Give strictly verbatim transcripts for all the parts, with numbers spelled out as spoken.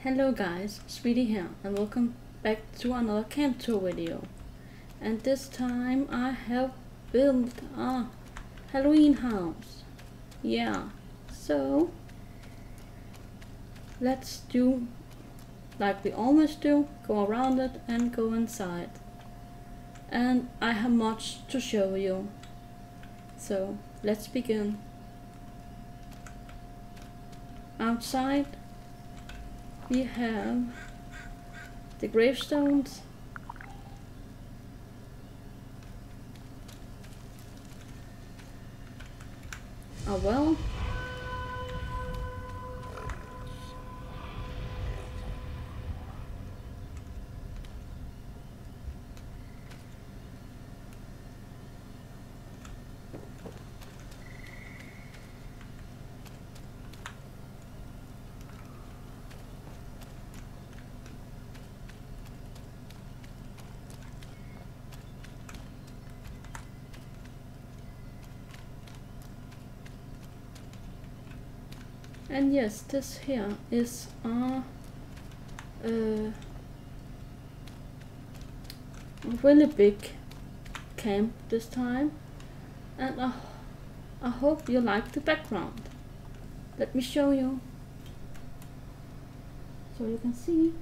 Hello guys, Sweetie here, and welcome back to another camp tour video. And this time I have built a Halloween house. Yeah, so let's do like we always do, go around it and go inside. And I have much to show you. So let's begin. Outside we have the gravestones, a well, and yes, this here is a uh, really big camp this time, and I, I hope you like the background. Let me show you so you can see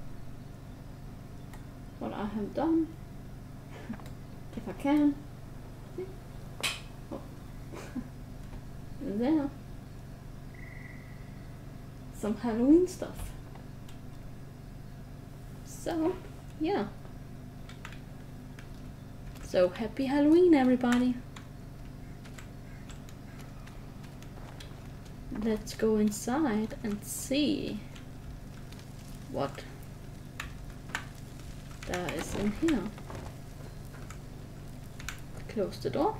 what I have done. If I can. See? Oh. And there some Halloween stuff. So yeah, so happy Halloween everybody. Let's go inside and see what there is in here. Close the door.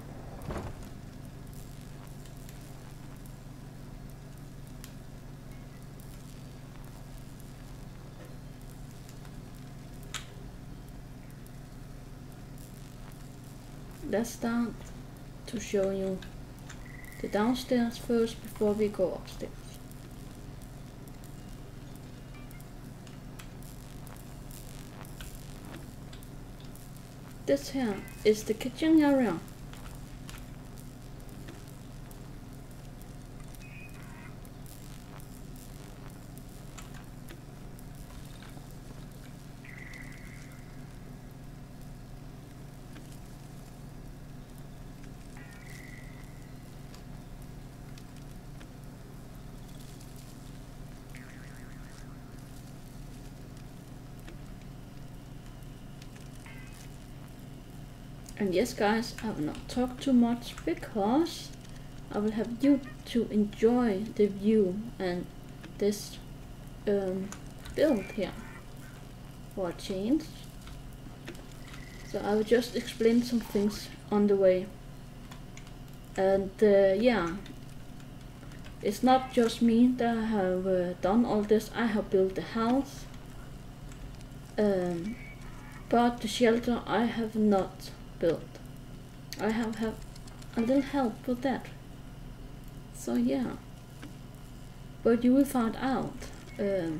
Let's start to show you the downstairs first before we go upstairs. This here is the kitchen area. And yes guys, I will not talk too much because I will have you to enjoy the view and this um, build here for a change. So I will just explain some things on the way. And uh, yeah, it's not just me that have uh, done all this. I have built the house, um, but the shelter I have not built. I have have a little help with that. So yeah, but you will find out um,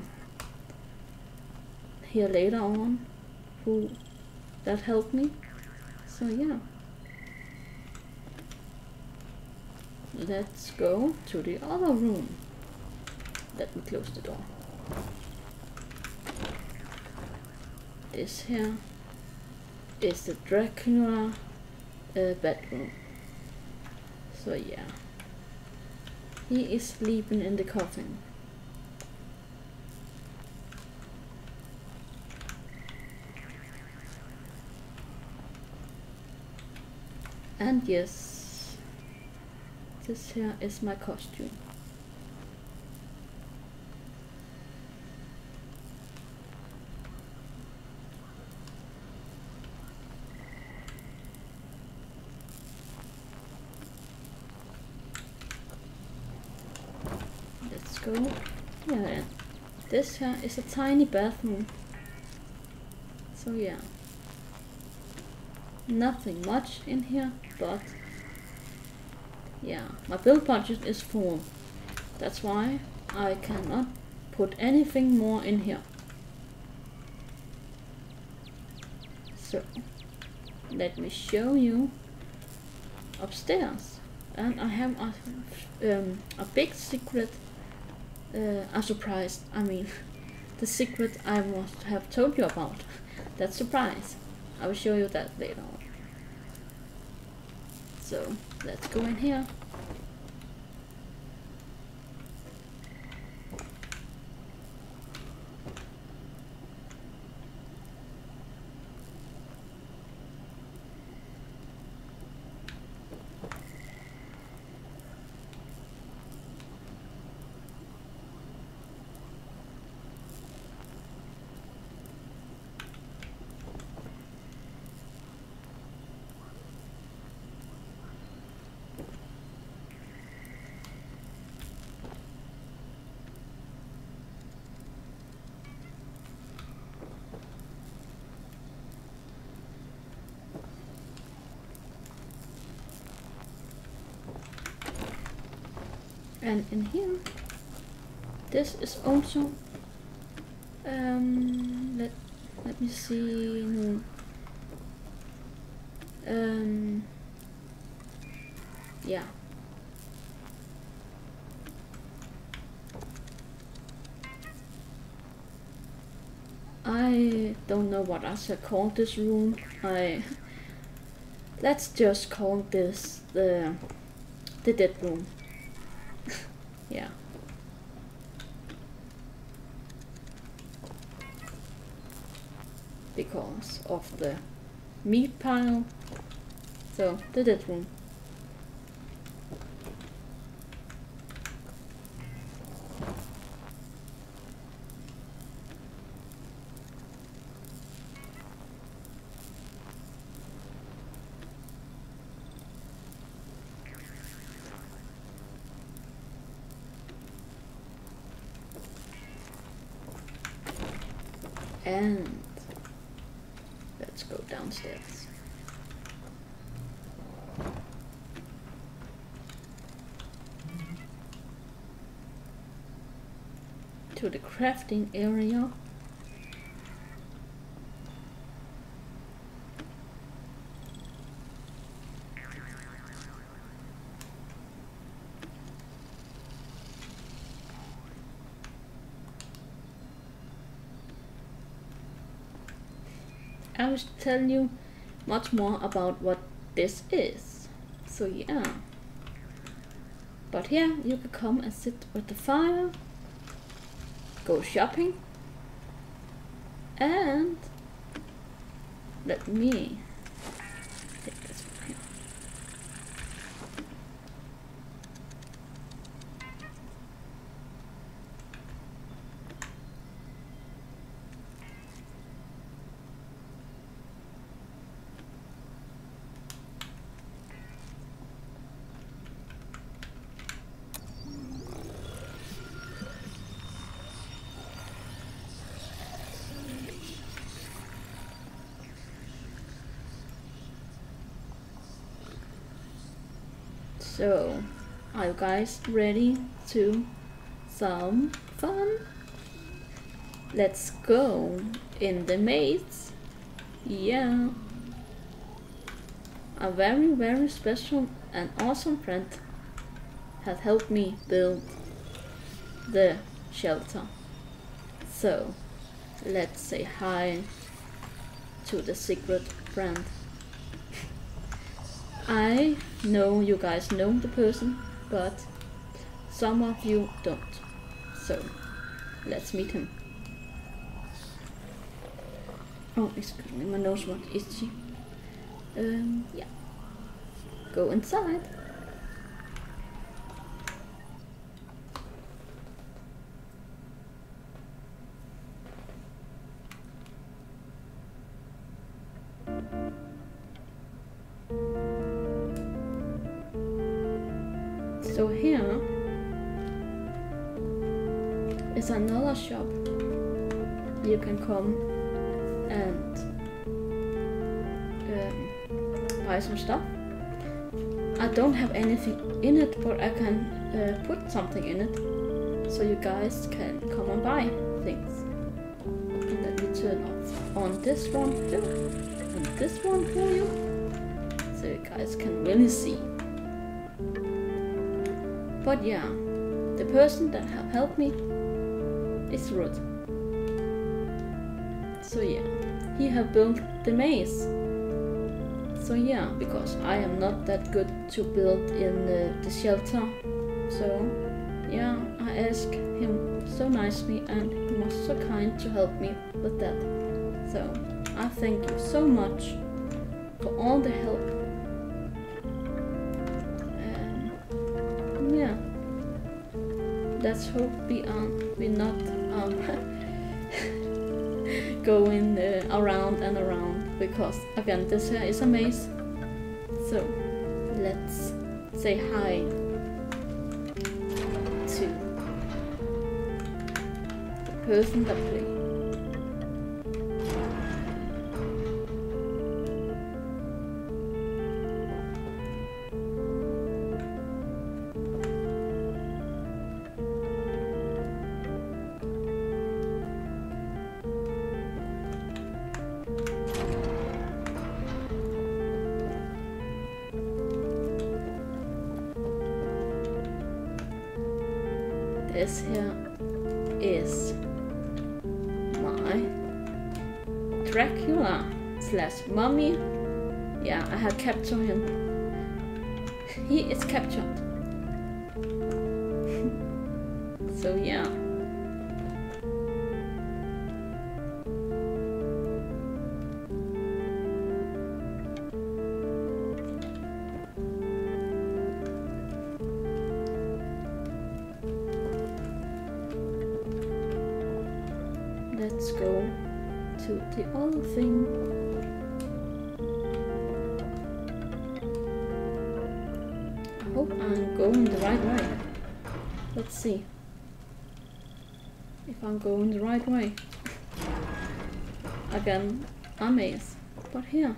here later on who that helped me. So yeah, let's go to the other room. Let me close the door. This here is the Dracula uh, bedroom. So yeah, he is sleeping in the coffin. And yes, this here is my costume. Go. Yeah, this here is a tiny bathroom. So yeah, nothing much in here, but yeah, my build budget is full. That's why I cannot put anything more in here. So let me show you upstairs, and I have a, um, a big secret, uh, a surprise, I mean the secret I must have told you about. That surprise, I will show you that later on. So let's go in here. And in here, this is also, um, let, let me see, no. um, yeah. I don't know what I should call this room. I, let's just call this the, the dead room. Yeah. Because of the meat pile. So, the dead room. And let's go downstairs. To the crafting area. I will tell you much more about what this is. So yeah. But here you can come and sit with the fire, go shopping, and let me take this one here. So, are you guys ready to some fun? Let's go in the maze. Yeah. A very very special and awesome friend has helped me build the shelter. So, let's say hi to the secret friend. I know you guys know the person, but some of you don't. So, let's meet him. Oh, excuse me, my nose was itchy. Um, yeah. Go inside. So here is another shop. You can come and um, buy some stuff. I don't have anything in it, but I can uh, put something in it. so you guys can come and buy things. And let me turn off on this one too, and this one for you, so you guys can really see. But yeah, the person that have helped me is Ruth. So yeah, he have built the maze. So yeah, because I am not that good to build in the, the shelter. So yeah, I asked him so nicely and he was so kind to help me with that. So I thank you so much for all the help. And yeah, let's hope we are we not um, going uh, around and around, because again this here is a maze. So let's say hi to the person that plays. This here is my Dracula slash mummy. Yeah, I have captured him. He is captured. So yeah. Let's go to the other thing. I hope I'm going the right way. Let's see if I'm going the right way. Again, a maze. But here.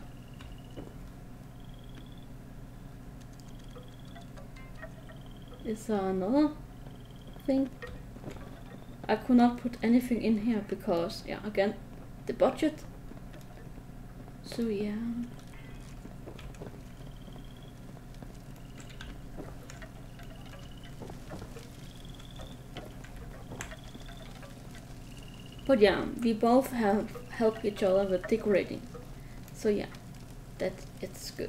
Is there another thing? I could not put anything in here because, yeah, again, the budget. So yeah. But yeah, we both have helped each other with decorating. So yeah, that it's good.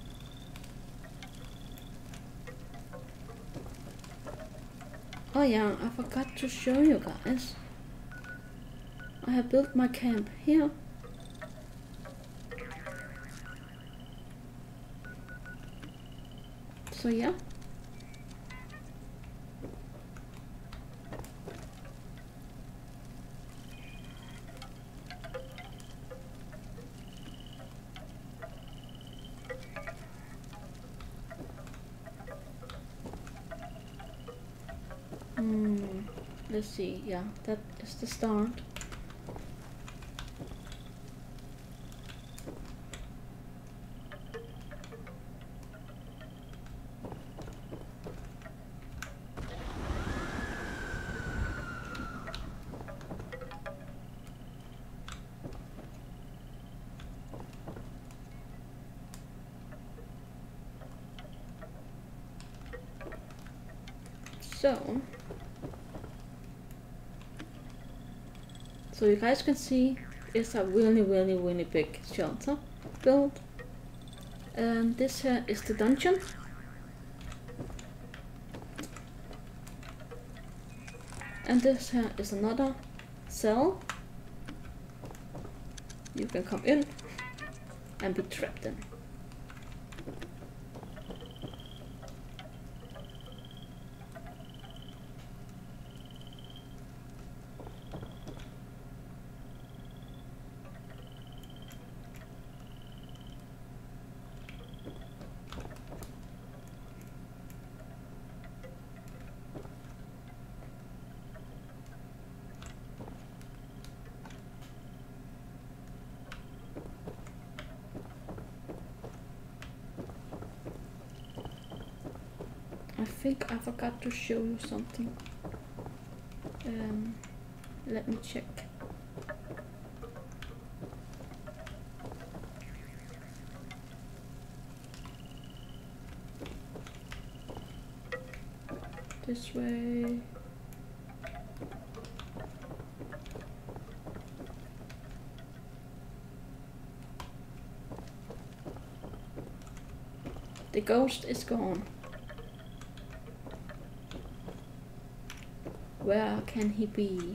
Oh yeah, I forgot to show you guys. I have built my camp here. So yeah. Hmm, let's see, yeah, that is the start. So, so you guys can see it's a really, really, really big shelter built. And this here is the dungeon. And this here is another cell. You can come in and be trapped in. I think I forgot to show you something. Um, let me check. This way. The ghost is gone. Where can he be?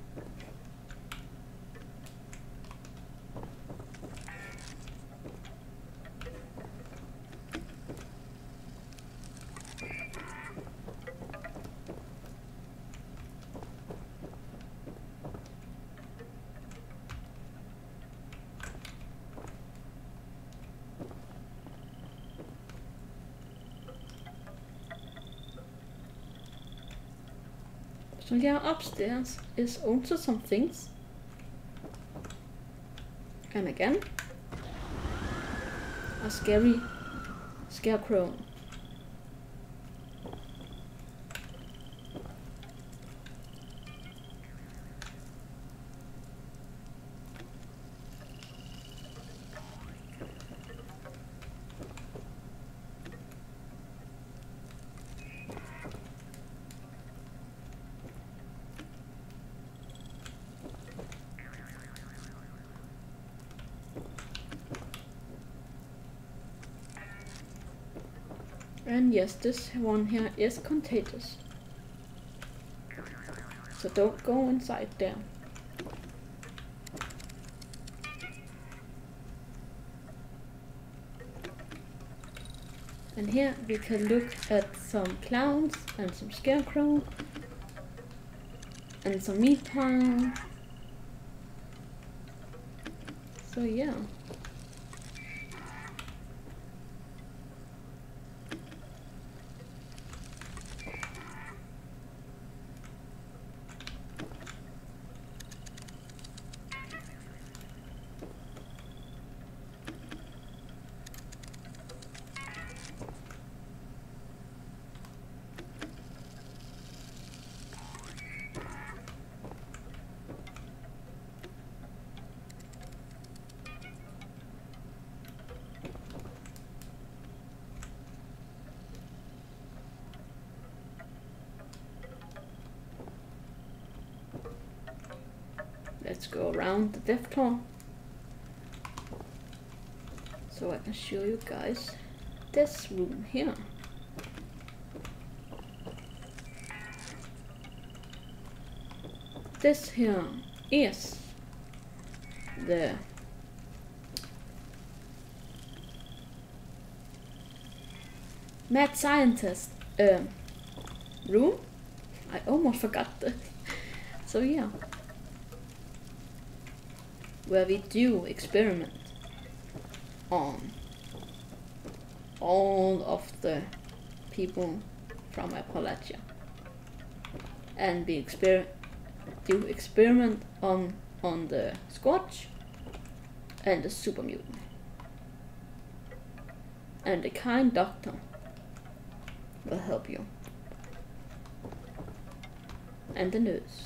So yeah, upstairs is also some things. And again, a scary scarecrow. And yes, this one here is contagious. So don't go inside there. And here we can look at some clowns and some scarecrow and some meat pile. So yeah. Let's go around the death claw so I can show you guys this room here. This here is the mad scientist uh, room. I almost forgot that. So yeah, where we do experiment on all of the people from Appalachia, and we exper do experiment on on the Squatch and the super mutant and the kind doctor will help you, and the nurse.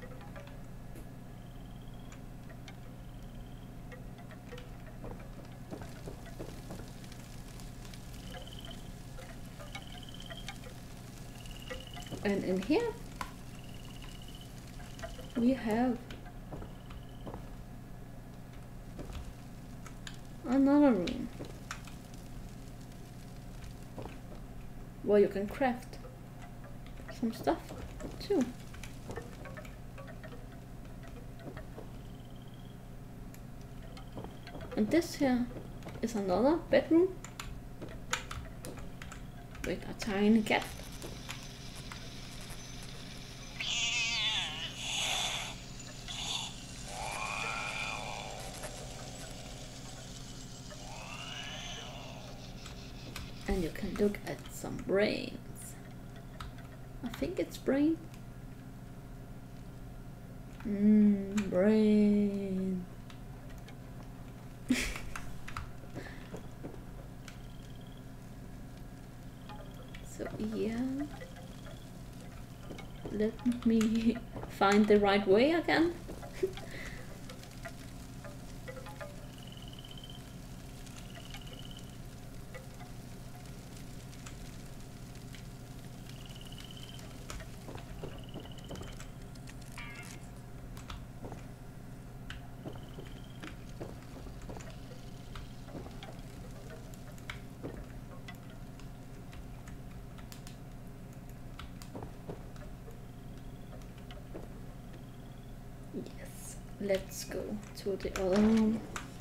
And in here we have another room where you can craft some stuff too. And this here is another bedroom with a tiny cat. And you can look at some brains. I think it's brain. Mmm, brain. So yeah, let me find the right way again. Let's go to the other room.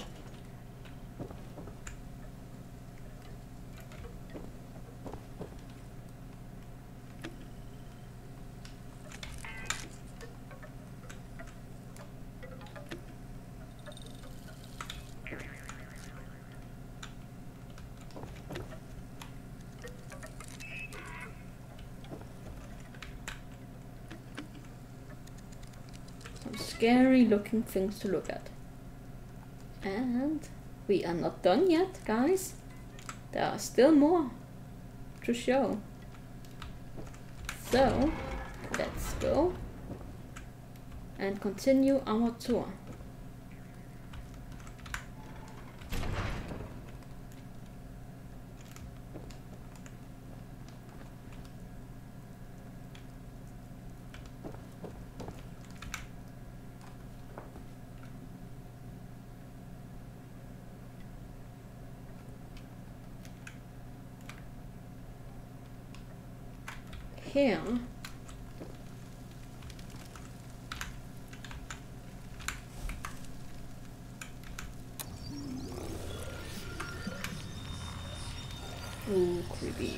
Scary looking things to look at. And we are not done yet, guys. There are still more to show. So let's go and continue our tour. Here ooh, creepy.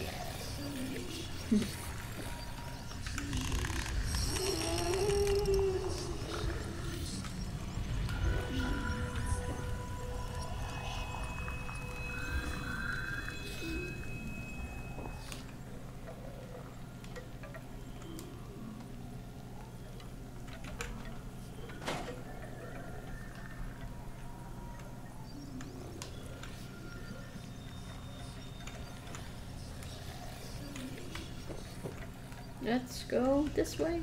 Let's go this way.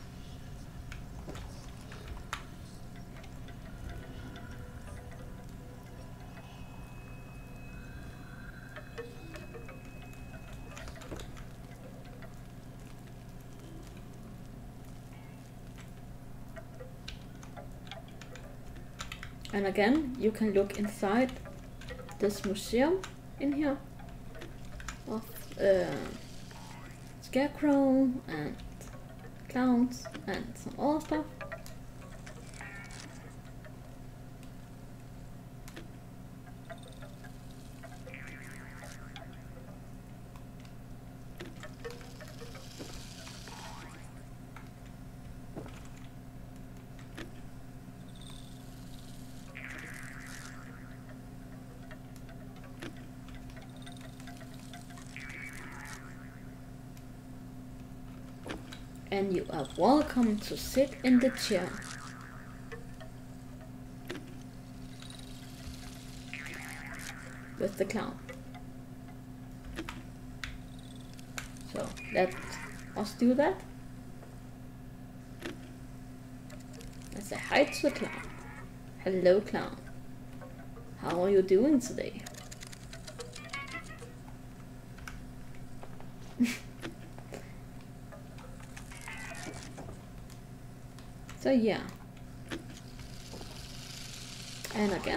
And again, you can look inside this museum in here of uh, Scarecrow and clowns and some other stuff. And you are welcome to sit in the chair. With the clown. So let us do that. I say hi to the clown. Hello, clown. How are you doing today? So yeah, and again,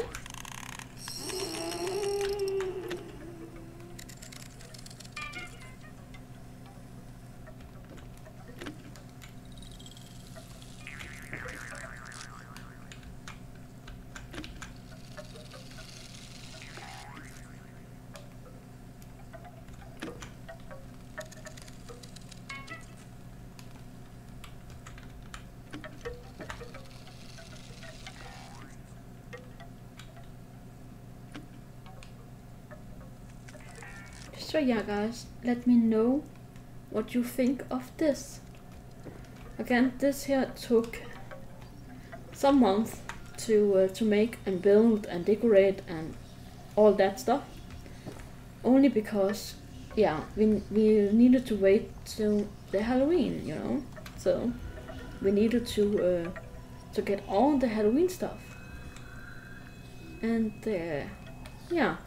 so yeah guys, let me know what you think of this. Again, this here took some months to uh, to make and build and decorate and all that stuff. Only because, yeah, we we needed to wait till the Halloween, you know. So we needed to uh, to get all the Halloween stuff. And uh, yeah,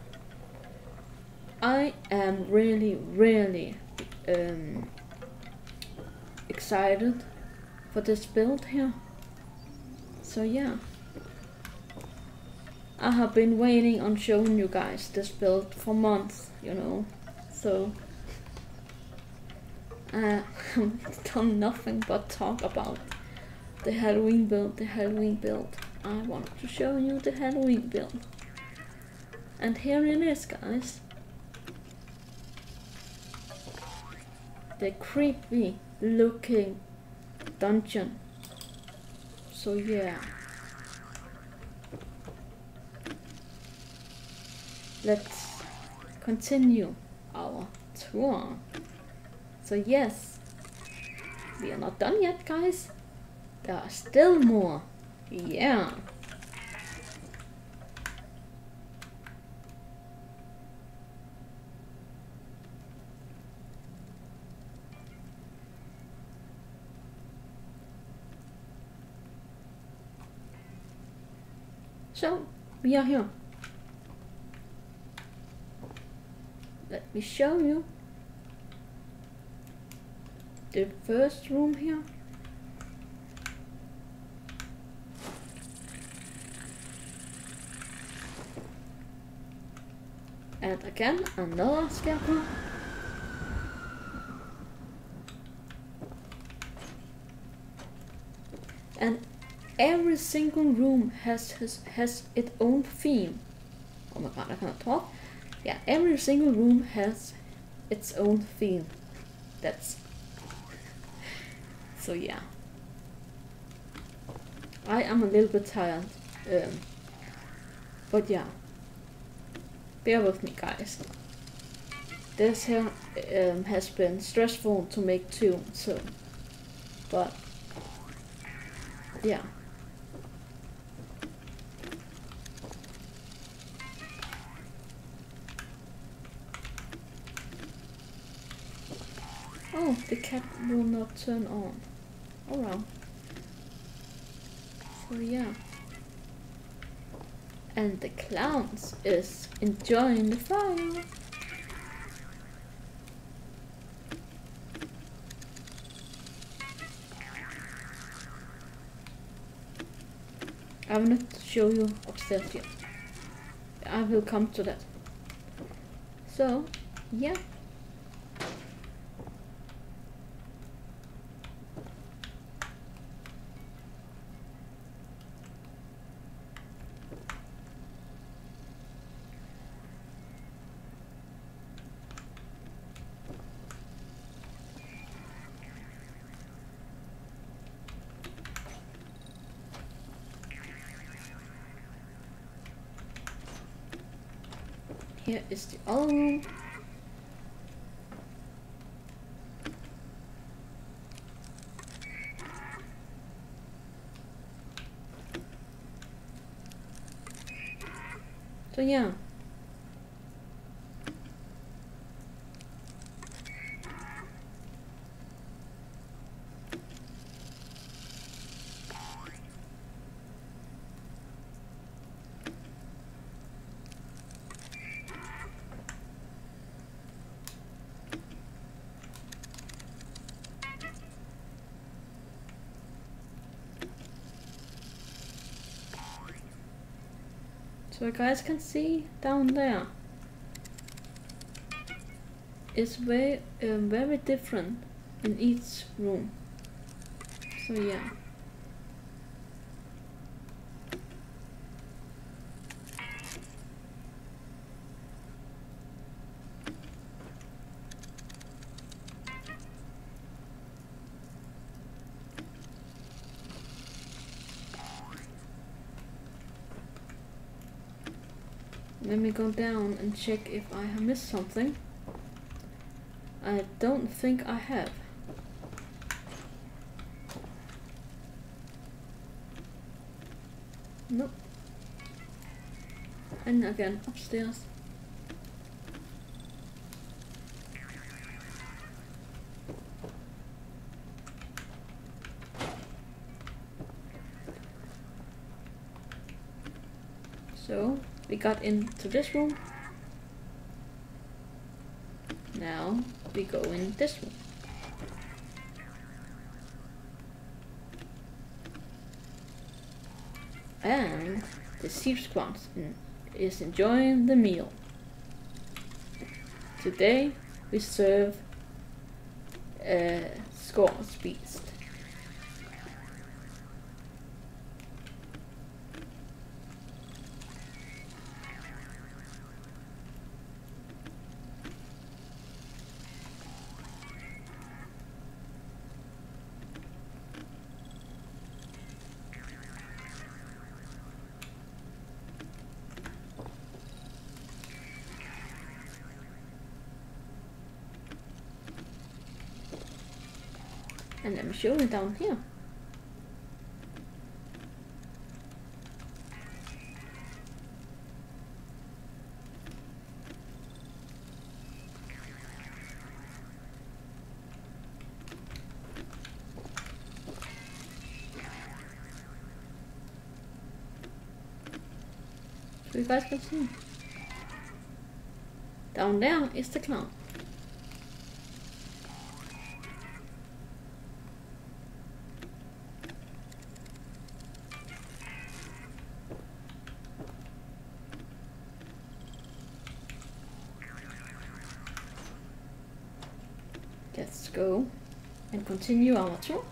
I am really, really um, excited for this build here. So yeah, I have been waiting on showing you guys this build for months, you know, so uh, I've done nothing but talk about the Halloween build, the Halloween build. I want to show you the Halloween build. And here it is, guys. The creepy looking dungeon. So yeah. Let's continue our tour. So yes, we are not done yet, guys. There are still more. Yeah. So, we are here. Let me show you the first room here. And again, another scarecrow. And every single room has his, has its own theme. Oh my god, I cannot talk. Yeah, every single room has its own theme. That's so yeah. I am a little bit tired, um, but yeah. Bear with me, guys. This here um, has been stressful to make too, so, but yeah. Oh, the cat will not turn on. Oh well. So yeah. And the clowns is enjoying the fire. I will not show you upstairs yet. I will come to that. So, yeah. Here is the other room. So yeah. So you guys can see down there, it's very, uh, very different in each room. So yeah. Let me go down and check if I have missed something. I don't think I have. Nope. And again, upstairs. So we got into this room. Now we go in this room. And the sheep squad is enjoying the meal. Today we serve a Scorch beast. And let me show you down here. So you guys can see. Down there is the clown. Let's go and continue our tour.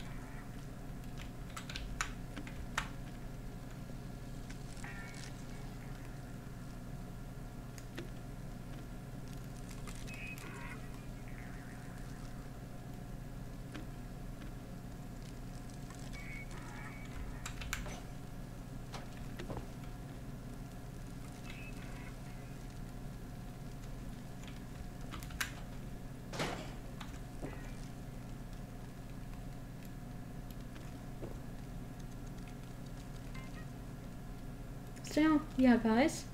So, yeah guys,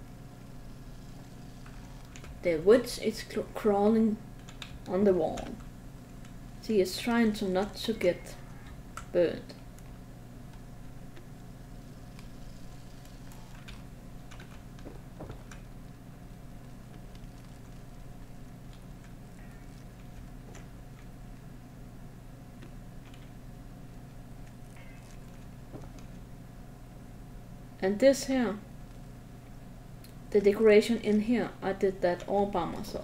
the witch is crawling on the wall. She is trying to not to get burned. And this here, the decoration in here, I did that all by myself.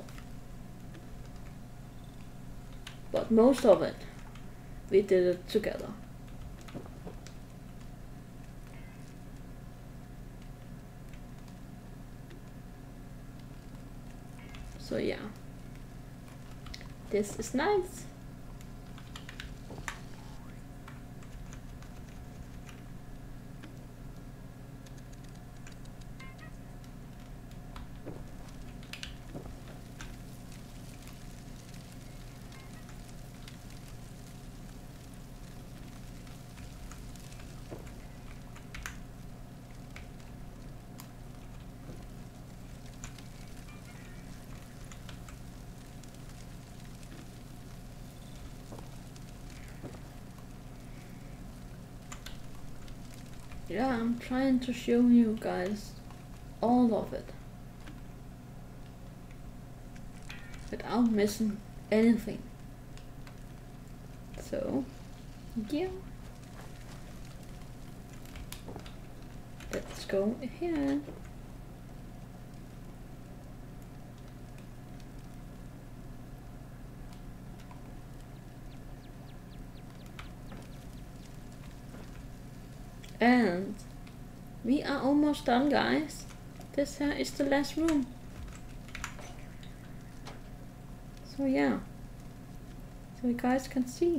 But most of it, we did it together. So yeah, this is nice. Yeah, I'm trying to show you guys all of it without missing anything. So, yeah. Let's go ahead. And we are almost done, guys. This uh, is the last room. So yeah, so you guys can see.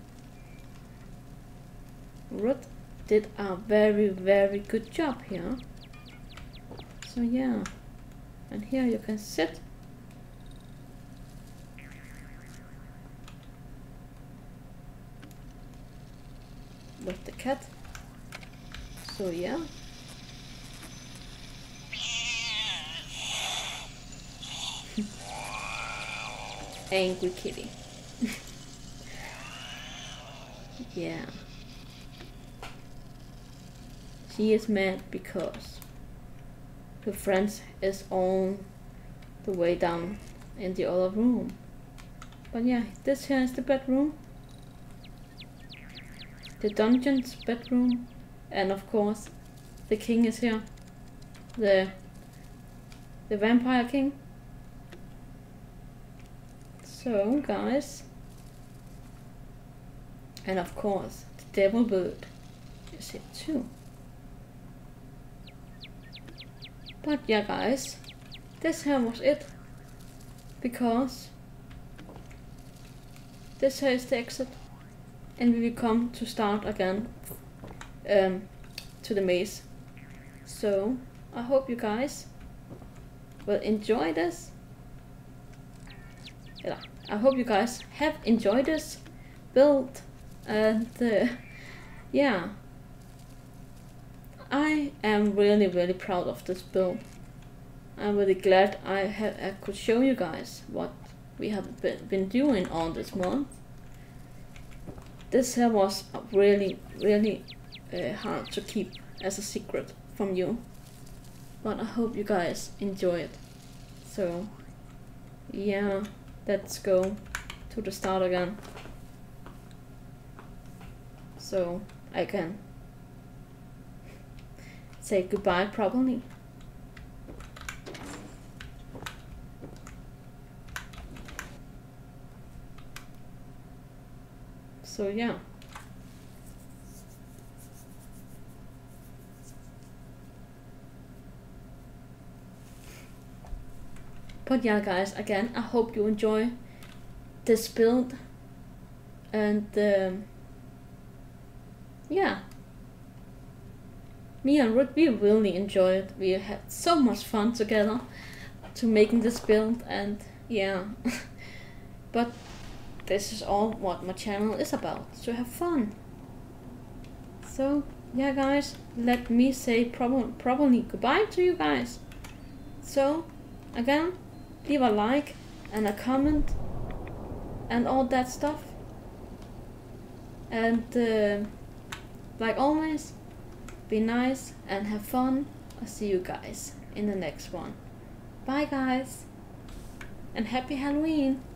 Ruth did a very very good job here. So yeah, and here you can sit. With the cat. So yeah. Angry kitty. Yeah. She is mad because her friends is all the way down in the other room. But yeah, this here is the bedroom, the dungeon's bedroom, and of course the king is here, the the vampire king. So guys, and of course the devil bird is here too. But yeah guys, this here was it, because this here is the exit, and we will come to start again um, to the maze. So I hope you guys will enjoy this. Yeah, I hope you guys have enjoyed this build, and uh, yeah, I am really really proud of this build. I'm really glad I, have, I could show you guys what we have been, been doing all this month. This here was really really uh, hard to keep as a secret from you, but I hope you guys enjoy it. So yeah, let's go to the start again, so I can say goodbye properly. So yeah. But yeah guys, again, I hope you enjoy this build, and um, yeah, me and Ruth, we really enjoyed it. We had so much fun together to making this build, and yeah. But this is all what my channel is about, to have fun. So yeah guys, let me say prob probably goodbye to you guys. So again, leave a like and a comment and all that stuff, and uh, like always, be nice and have fun. I'll see you guys in the next one. Bye guys, and happy Halloween.